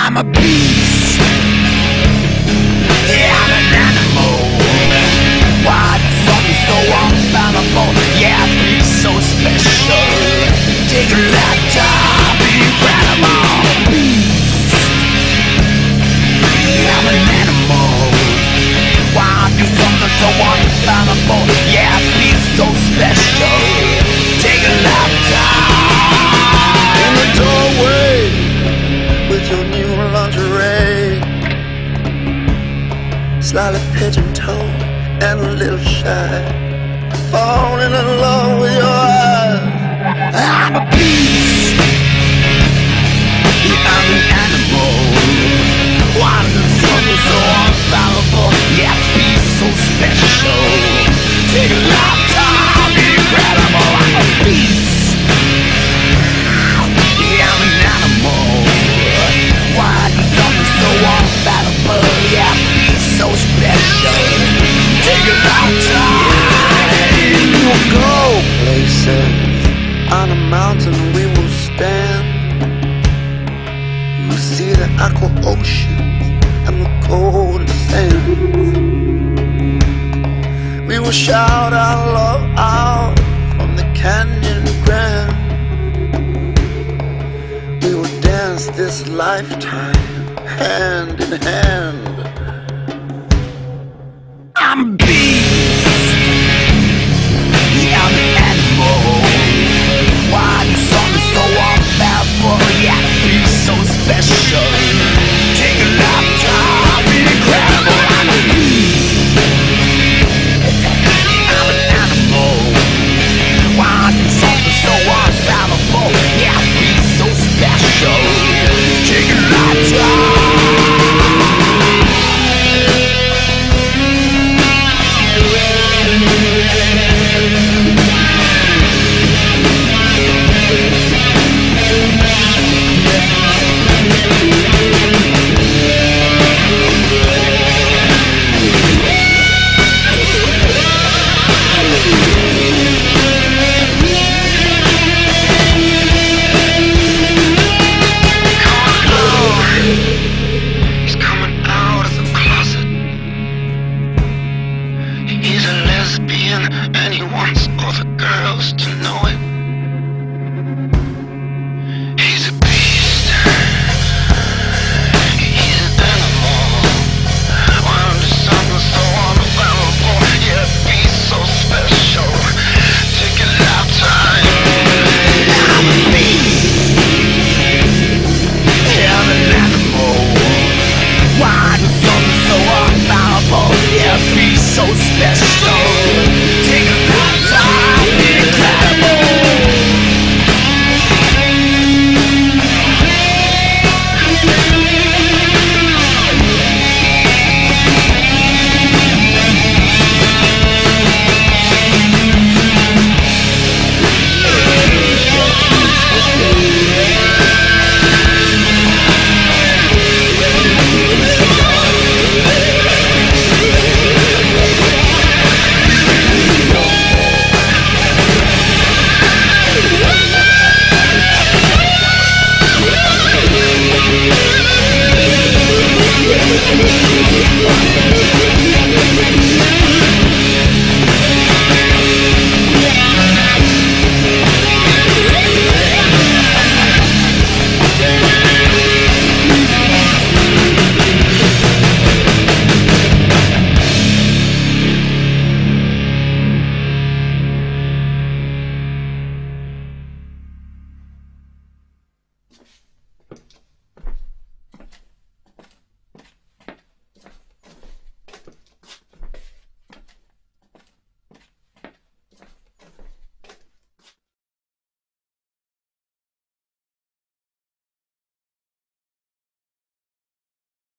I'm a beast. Yeah, I'm an animal. Why the sun is so unfathomable? Yeah, being so special. Take a lifetime, be incredible. Beast. Yeah, I'm an animal. Why do something so unfathomable? Yeah, being so special. Take a lifetime. In the doorway with your new lingerie, slightly pigeon-toed and a little shy, falling in love with your eyes. I'm a beast. Yeah, I'm an animal. Why the sun is so unfallible? Yeah, being so special. Take a lifetime, be incredible. I'm a beast. Yeah, I'm an animal. Why the sun is so unfallible? Yeah, being so special. Take a lifetime. We'll go places. On a mountain we will stand. We'll see the aqua ocean and the golden sand. We will shout our love out from the canyon grand. We will dance this lifetime hand in hand.